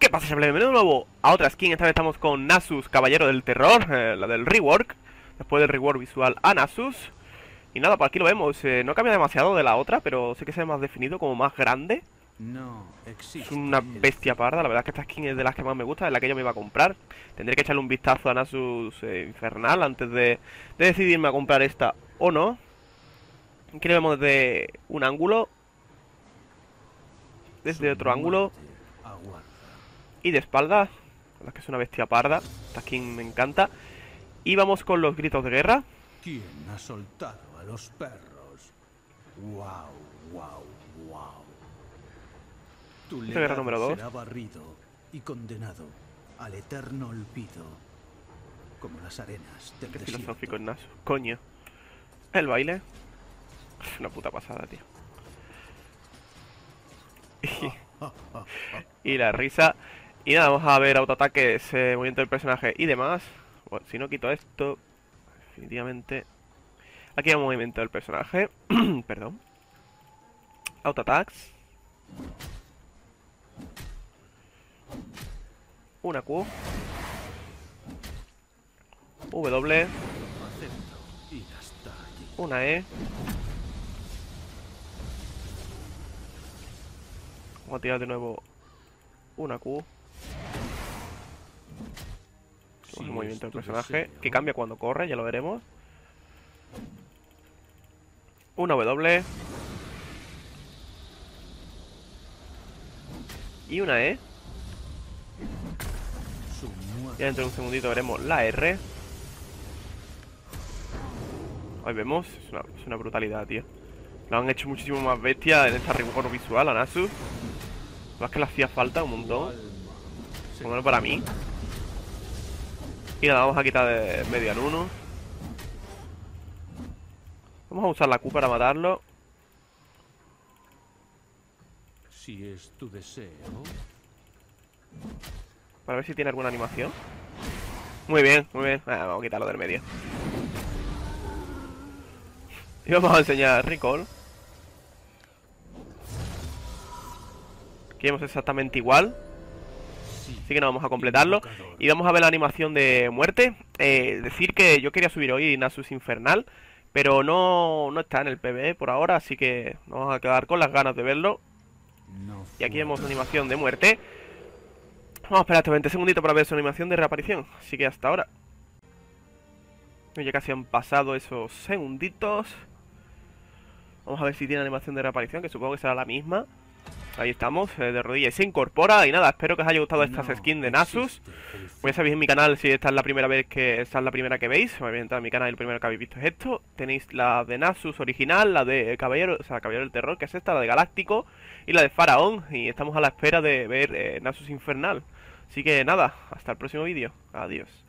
¿Qué pasa, chavales? Bienvenido de nuevo a otra skin. Esta vez estamos con Nasus, Caballero del Terror, la del rework. Después del rework visual a Nasus. Y nada, por aquí lo vemos. No cambia demasiado de la otra, pero sí que se ve más definido, como más grande. No Es una bestia parda. La verdad es que esta skin es de las que más me gusta, es la que yo me iba a comprar. Tendré que echarle un vistazo a Nasus Infernal antes de decidirme a comprar esta o no. Aquí lo vemos desde un ángulo, desde otro ángulo y de espaldas. La verdad es que es una bestia parda. Esta skin me encanta. Y vamos con los gritos de guerra. ¿Quién ha soltado a los perros? Wow, wow, wow. Tu Guerra legado número 2. será barrido y condenado al eterno olvido, como las arenas del Qué desierto. filosófico es Nasus. Coño. El baile. Es una puta pasada, tío. Y la risa. Y nada, vamos a ver autoataques, movimiento del personaje y demás. Bueno, si no quito esto, definitivamente. Aquí hay un movimiento del personaje. Perdón. Autoataques. Una Q. W. Acepto ir hasta allí. Una E. Vamos a tirar de nuevo una Q. Si Un movimiento del es tu personaje deseo. que cambia cuando corre, ya lo veremos. Una W. Y una E. Su muerte. Ya dentro de un segundito veremos la R. Ahí vemos, es una brutalidad, tío. Lo han hecho muchísimo más bestia en esta rework visual a Nasus. La es que le hacía falta un montón. Por lo menos para mí. Y nada, vamos a quitar de medio al 1. Vamos a usar la Q para matarlo. Si es tu deseo. Para ver si tiene alguna animación. Muy bien, muy bien. Vamos a quitarlo del medio. Y vamos a enseñar Recall. Aquí vemos exactamente igual. Así que no vamos a completarlo. Y vamos a ver la animación de muerte. Decir que yo quería subir hoy Nasus Infernal, pero no está en el PvE por ahora, así que nos vamos a quedar con las ganas de verlo. No Y aquí fue vemos la animación de muerte. Vamos a esperar hasta 20 segunditos para ver su animación de reaparición. Así que hasta ahora. Ya casi han pasado esos segunditos. Vamos a ver si tiene animación de reaparición, que supongo que será la misma. Ahí estamos, de rodillas, se incorpora. Y nada, espero que os haya gustado estas skins de Nasus. Pues ya sabéis en mi canal, si esta es la primera vez que esta es la primera que veis, me habéis entrado en mi canal y lo primero que habéis visto es esto. Tenéis la de Nasus original, la de Caballero, o sea, Caballero del Terror, que es esta, la de Galáctico, y la de Faraón. Y estamos a la espera de ver Nasus Infernal. Así que nada, hasta el próximo vídeo. Adiós.